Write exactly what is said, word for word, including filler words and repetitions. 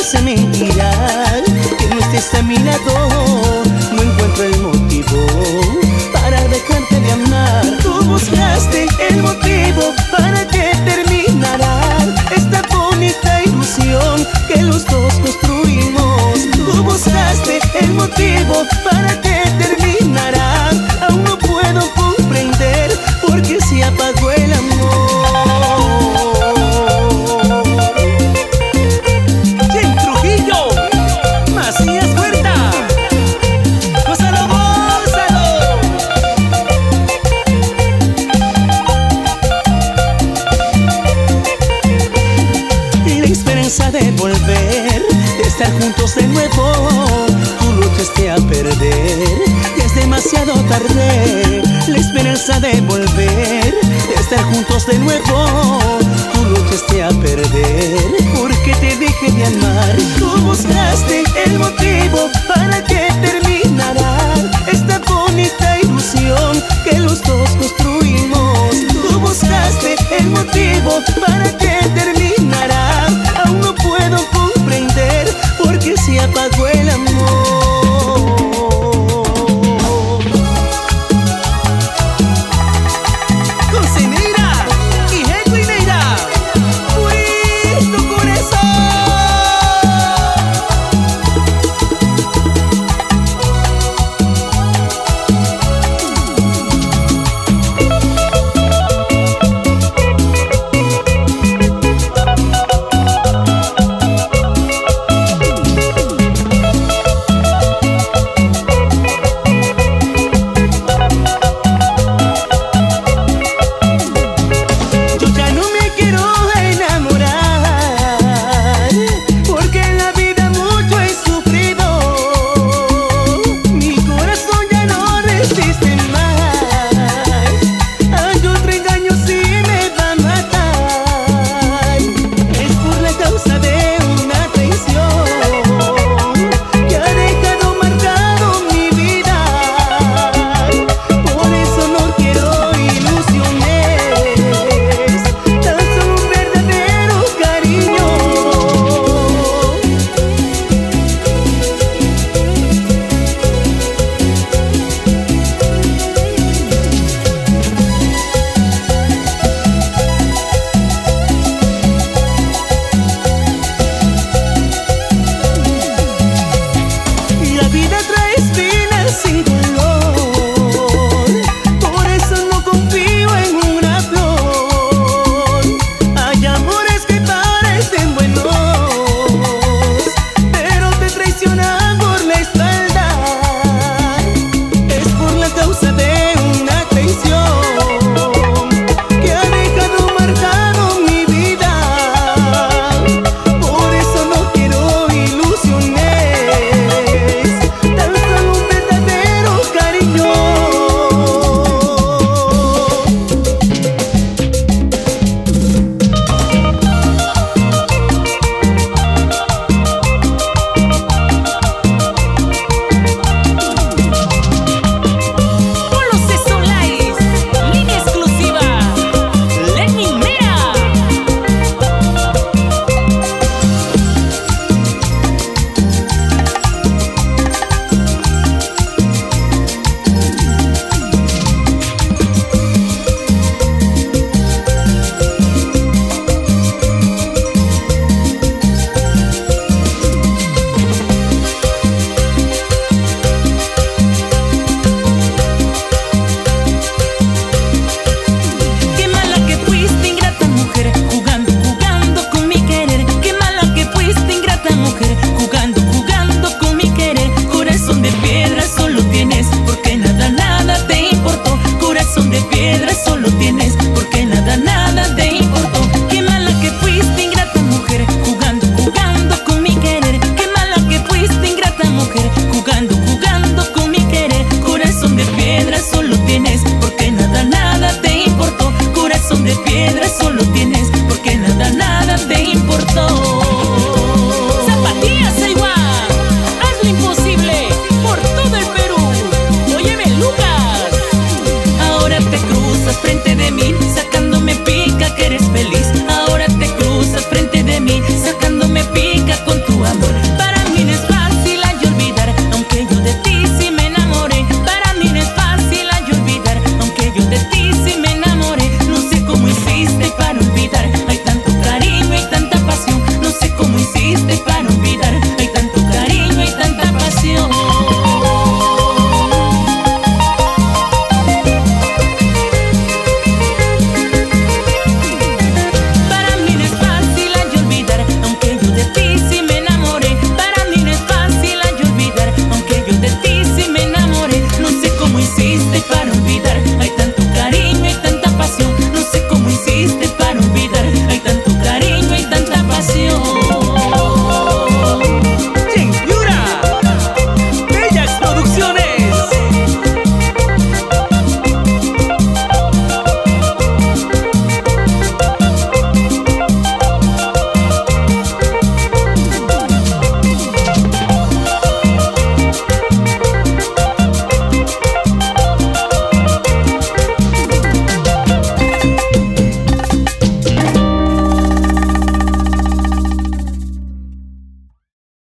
parece mentira que no estés a mi lado. No encuentro el motivo para dejarte de amar. Tú buscaste el motivo para que terminara esta bonita ilusión que los dos construimos. Tú buscaste el motivo para que terminara. Aún no puedo comprender por qué se apagó el amor. Jen Trujillo, Macías Huerta, gózalo, gózalo. Y la esperanza de volver, de estar juntos de nuevo, tú lo echaste a perder, ya es demasiado tarde. La esperanza de volver, de estar juntos de nuevo, tú lo echaste a perder, porque te dejé de amar. Tú buscaste el motivo para que terminara esta bonita ilusión que los dos construimos. Tú buscaste el motivo para que